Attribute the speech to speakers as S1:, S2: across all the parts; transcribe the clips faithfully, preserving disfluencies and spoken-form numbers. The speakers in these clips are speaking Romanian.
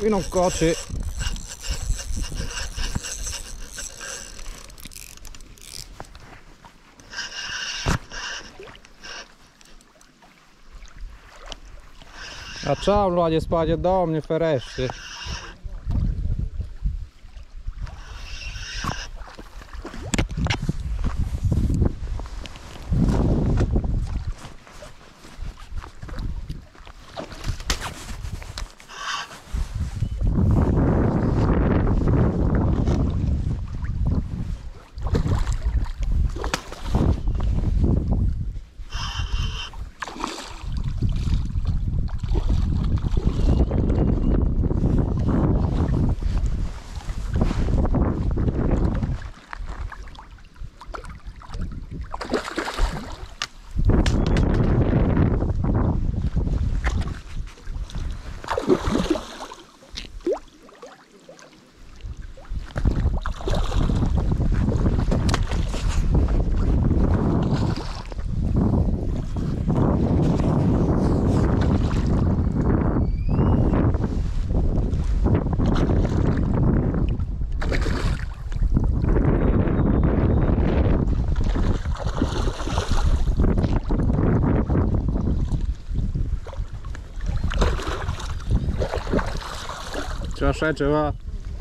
S1: Vino încoace. Așa am luat de spate, Doamne ferește. Și așa ceva.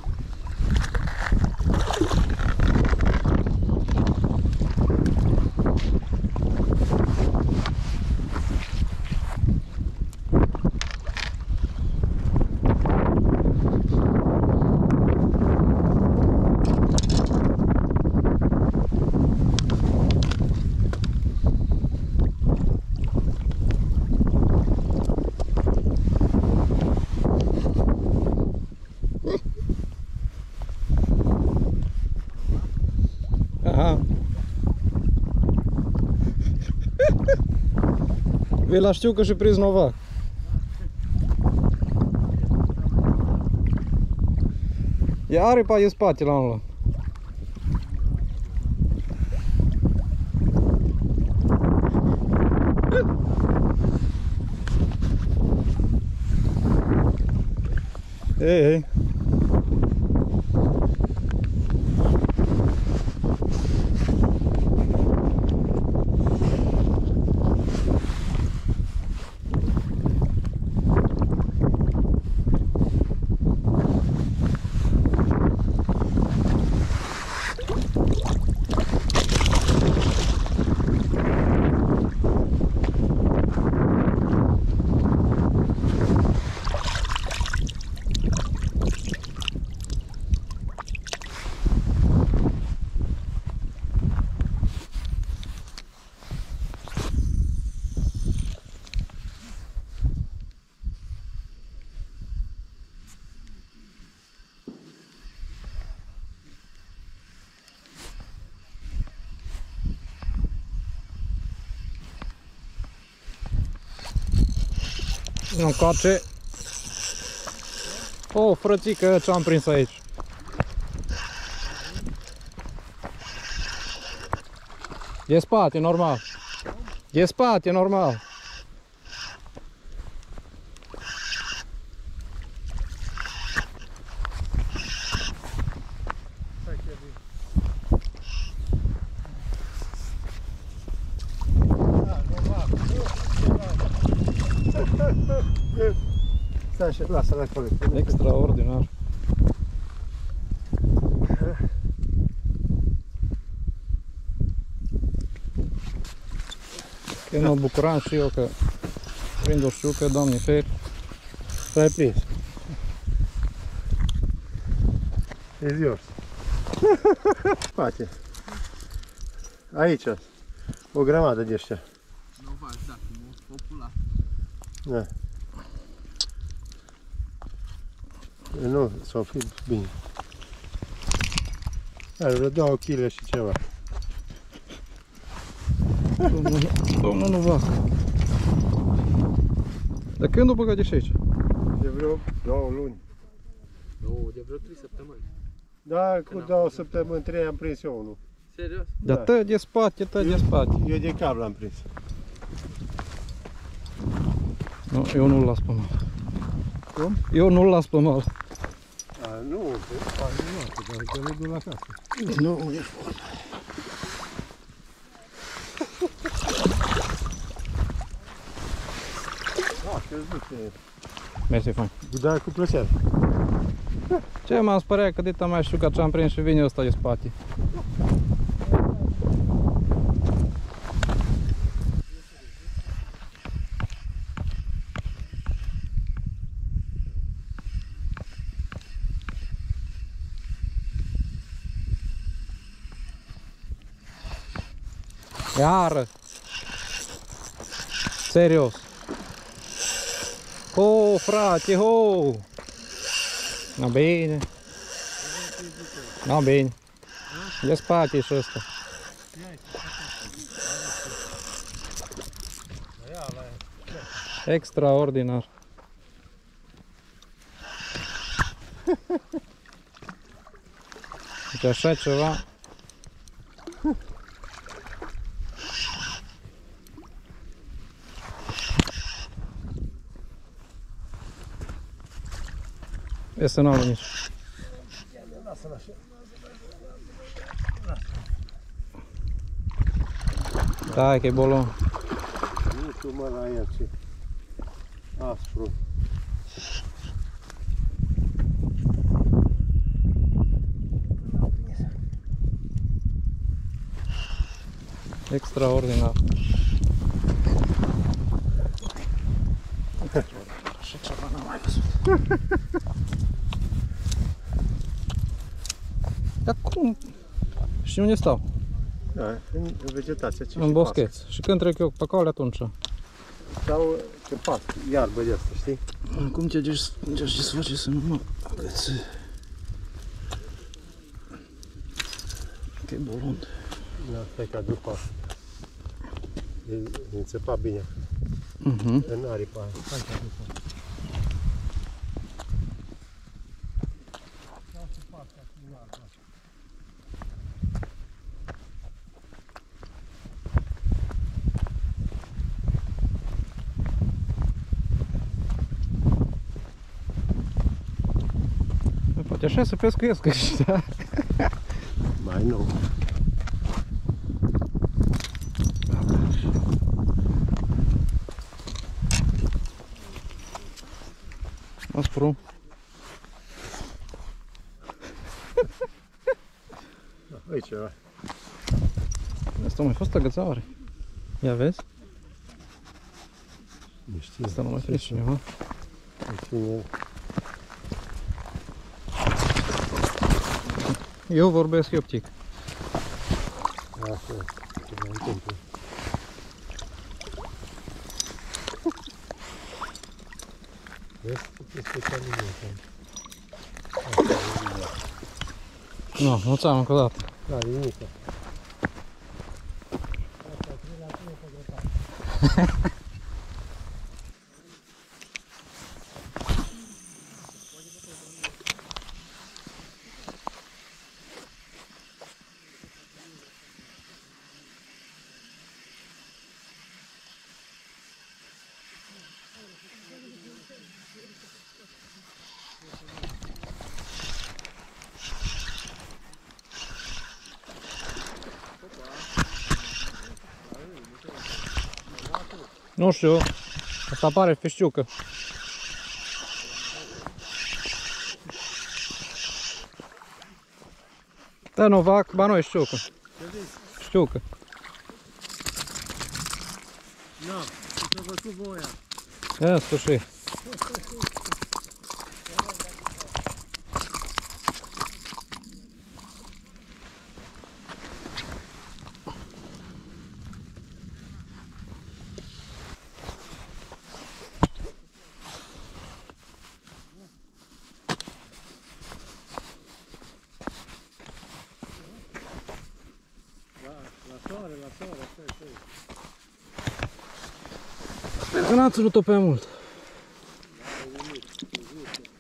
S1: Vela știu că și prins Novac. E aripa de spate la ăla. Ei, ei. Nu coace. O, frățică, ce am prins aici. E spate, normal. E spate, normal.
S2: Stai, lasă-l acolo.
S1: Extraordinar. Că mă bucuram și eu că prind o știucă, Doamne feri.
S2: L-ai prins. E yours. Spate. Aici. O grămadă de ăștia.
S3: Nu v-aș da, cum o popular.
S2: Da. Nu, s-au fi bine. Are vreo două kilograme și ceva.
S1: Domnul, domnul Novac. De când o băgat și aici?
S2: De vreo două luni.
S3: Nu, de vreo trei săptămâni.
S2: Da, cu două săptămâni, trei am prins eu unul.
S3: Serios?
S1: Dar
S2: Da.
S1: tă de spate, tă de spate.
S2: Eu de cap l-am prins.
S1: Nu, eu nu-l las pe mână.
S2: Cum?
S1: Eu nu-l las pe mal.
S2: A, nu, pe spate noastră, dar că le duc la casă.
S1: Nu, e foarte.
S2: Da, că îți duce.
S1: Mersi, fain.
S2: Da, cu plăcere.
S1: Ce m-am spărat că dita mai știu că ce-am prins și vine ăsta de spate. Iară! Serios! Ho, frate, ho! Na bine! Na bine! De spate și ăsta. Extraordinar! Deci așa ceva. Este n-au nici. Da, că e bolon.
S2: Nu știu mă la el ce aspru.
S1: Extraordinar. Așa ceva n-am mai văzut. Dar cum? Și unde stau?
S2: Da, în vegetație. Ce
S1: În boscheț. Și când trec eu pe cale atunci?
S2: Stau pe pas, iarbă de asta, știi?
S1: Cum te încerci să faci să nu mă agăță? Că e bolon.
S2: Da, stai că aduc pas. E înțepat bine.
S1: Mhm.
S2: În aripa aia. Hai că aduc pas.
S1: Poate așa să pescuiesc ăștia.
S2: Mai nou.
S1: Aspru.
S2: Aici ceva.
S1: Asta mai fost agățare. Ia vezi?
S2: Nu știu.
S1: Asta nu mai face cineva.
S2: Cine...
S1: Eu vorbesc optic.
S2: Așa, ce mai întâmplă. Vezi? Ce special nu e.
S1: Nu, nu ți-am încă o dată.
S2: Da, nimică.
S1: Nu știu, asta pare fișciucă. Da, Novac, ba nu e știucă. Știucă.
S2: Na, ce vă cu voia.
S1: În sfârșit.
S2: La soare, la soare, stai, stai.
S1: Sper că n-ați ținut-o pe mult.